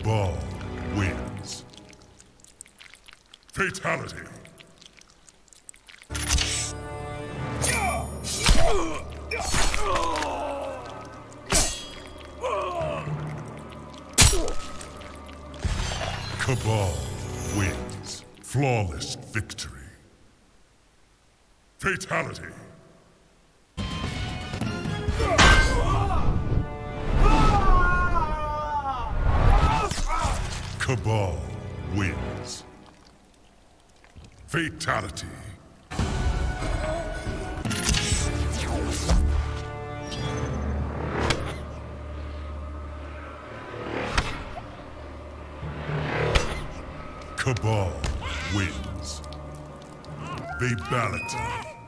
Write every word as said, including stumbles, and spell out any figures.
Cabal wins. Fatality. Cabal wins. Flawless victory. Fatality. Cabal wins. Fatality. Cabal wins. Fatality.